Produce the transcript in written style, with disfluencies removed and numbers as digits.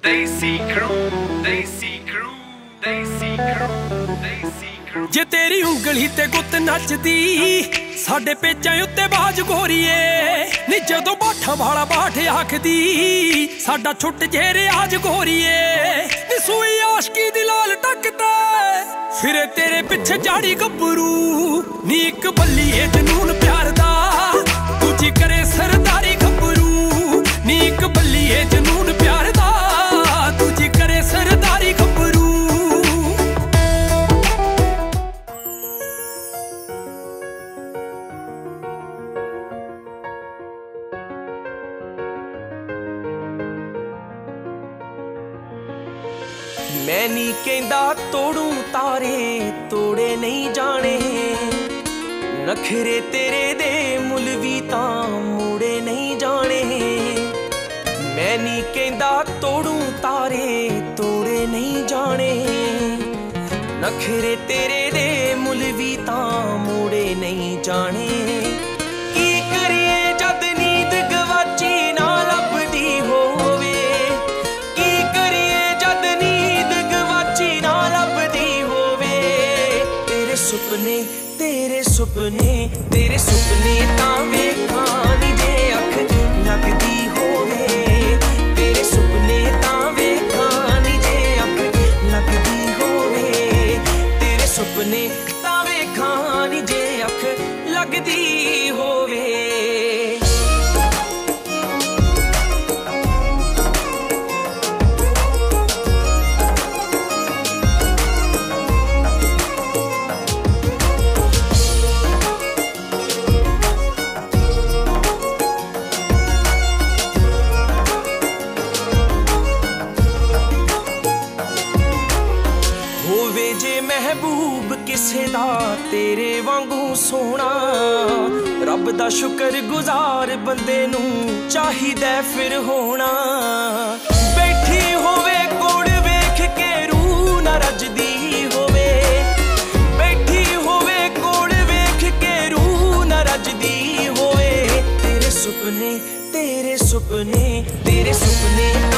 जे तेरी उंगली ते गुत्त नचदी साडे पेचां उत्ते बाज गोरीए नी जदों बाठा वाला बाट आखदी साडा छुट जे रियाज गोरीए नी सूई आशकी दी लाल टकदा फिरे तेरे पिछे जाड़ी गब्बरू नी इक बल्लीए जनून प्यार दा दूजी करे सरदारी गब्बरू नी इक बल्लीए जनून प्यार दा दूजी करे सरदारी गब्बरू। मैं नी कहंदा तोड़ू तारे तोड़े नहीं जाने नखरे तेरे दे मुल भी तां मुड़े नहीं जाने। मैं नी कहंदा तोड़ू तारे तोड़े नहीं जाने नखरे तेरे दे मुल भी तां मुड़े नहीं जाने। की करिए जद नींद गवाची ना लभदी होवे की करिए जद नींद गवाची ना लभदी होवे तेरे सुपने तां वेखां नी जे अख लगदी होवे तेरे सुपने तां वेखां नी जे अख लगदी होवे तेरे सुपने तां वेखां नी जे अख लगदी होवे। महबूब किसे दा तेरे वांगू सोना रब दा शुक्र गुजार बंदे नू चाहिदा फिर होना। बैठी होवे कोड़ वेख के रूह ना रजदी होवे बैठी होवे कोड़ वेख के रूह ना रजदी होवे तेरे सुपने